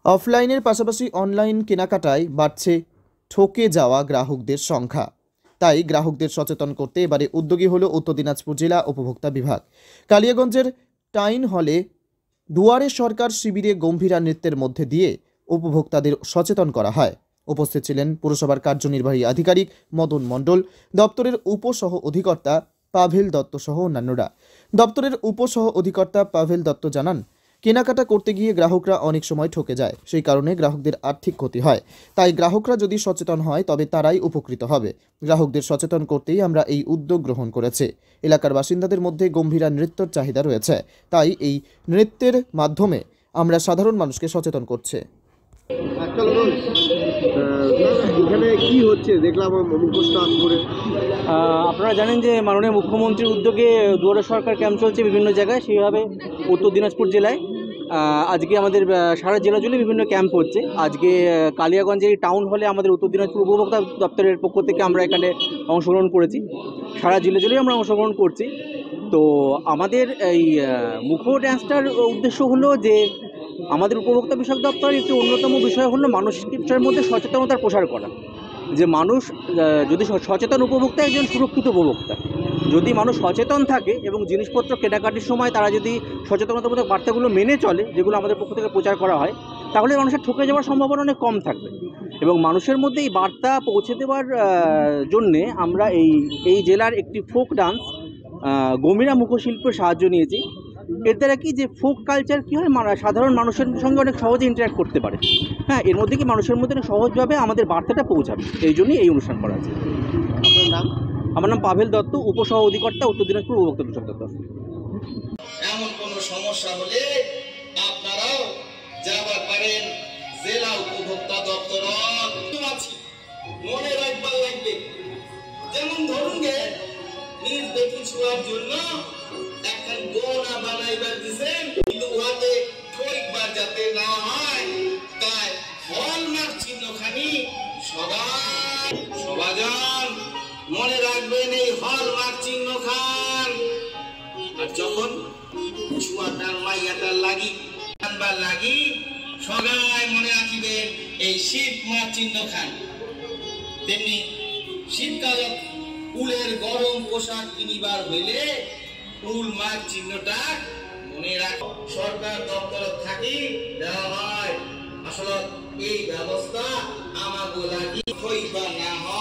অফলাইনের পাশাপাশি অনলাইন কেনাকাটায় বাড়ছে ঠকে যাওয়া গ্রাহকদের সংখ্যা। তাই গ্রাহকদের সচেতন করতে এবারে উদ্যোগী হলো উত্তর দিনাজপুর জেলা উপভোক্তা বিভাগ। কালিয়াগঞ্জের টাইন হলে দুয়ারে সরকার শিবিরে গম্ভীরা নৃত্যের মধ্যে দিয়ে উপভোক্তাদের সচেতন করা হয়। উপস্থিত ছিলেন পুরসভার কার্যনির্বাহী আধিকারিক মদন মণ্ডল, দপ্তরের উপসহ অধিকর্তা পাভেল দত্ত সহ অন্যান্যরা। দপ্তরের উপসহ অধিকর্তা পাভেল দত্ত জানান, কেনাকাটা করতে গিয়ে গ্রাহকরা অনেক সময় ঠকে যায়, সেই কারণে গ্রাহকদের আর্থিক ক্ষতি হয়। তাই গ্রাহকরা যদি সচেতন হয় তবে তারাই উপকৃত হবে। গ্রাহকদের সচেতন করতেই আমরা এই উদ্যোগ গ্রহণ করেছি। এলাকার বাসিন্দাদের মধ্যে গম্ভীরা নৃত্যের চাহিদা রয়েছে, তাই এই নৃত্যের মাধ্যমে আমরা সাধারণ মানুষকে সচেতন করছি। এখানে কি হচ্ছে দেখলাম আপনারা জানেন যে মাননীয় মুখ্যমন্ত্রীর উদ্যোগে দুয়ারে সরকার ক্যাম্প চলছে বিভিন্ন জায়গায়, সেইভাবে উত্তর দিনাজপুর জেলায় আজকে আমাদের সারা জেলা জুড়ে বিভিন্ন ক্যাম্প হচ্ছে। আজকে কালিয়াগঞ্জের টাউন হলে আমাদের উত্তর দিনাজপুর উপভোক্তা দপ্তরের পক্ষ থেকে আমরা এখানে অংশগ্রহণ করেছি। সারা জেলা জুড়েই আমরা অংশগ্রহণ করছি। তো আমাদের এই মুখো ড্যান্সটার উদ্দেশ্য হলো যে আমাদের উপভোক্তা বিষয়ক দপ্তরের একটি অন্যতম বিষয় হলো মানুষের মধ্যে সচেতনতার প্রসার করা। যে মানুষ যদি সচেতন উপভোক্তা একজন সুরক্ষিত উপভোক্তা, যদি মানুষ সচেতন থাকে এবং জিনিসপত্র কেনাকাটির সময় তারা যদি সচেতনতামূলক বার্তাগুলো মেনে চলে, যেগুলো আমাদের পক্ষ থেকে প্রচার করা হয়, তাহলে মানুষের ঠকে যাওয়ার সম্ভাবনা অনেক কম থাকবে। এবং মানুষের মধ্যে এই বার্তা পৌঁছে দেওয়ার জন্যে আমরা এই জেলার একটি ফোক ডান্স গম্ভীরা মুখশিল্পের সাহায্য নিয়েছি। এর দ্বারা কি যে ফোক কালচার কী হয়, সাধারণ মানুষের সঙ্গে অনেক সহজে ইন্টারাক্ট করতে পারে। হ্যাঁ, এর মধ্যে কি মানুষের মধ্যে সহজভাবে আমাদের বার্তাটা পৌঁছাবে, এই জন্যই এই অনুষ্ঠান করা আছে। আপনার নাম? আমার নাম পাভেল দত্ত, উপসহ অধিকর্তা, উত্তর দিনাজপুর উপভোক্তা বিষয়ক দপ্তর। এমন কোনো সমস্যা হলে আপনারাও যাবার পারেন জেলা উপভোক্তা দপ্তর। মনে রাখবার লাগবে, যেমন ধরুন গে নিজ বেটি ছোঁয়ার জন্য এখন গোনা বানাইবার দিছেন, কিন্তু উহাতে ঠকবার যাতে না হয় তাই হলমার্ক চিহ্নখানি সবাজন মনে রাখবেন, এই হলমার্ক চিহ্ন খান। আর যখন ছোঁয়াটার মাইয়াটার লাগি সবাই মনে রাখিবেন এই শীত মার চিহ্ন খান। তেমনি শীতকালে উলের গরম পোশাক কিনিবার হইলে উল মার চিহ্নটা মনে রাখ। সরকার দপ্তর থাকি দেওয়া হয়। আসলে এই ব্যবস্থা আমাগো লাগি হইবা না হয়।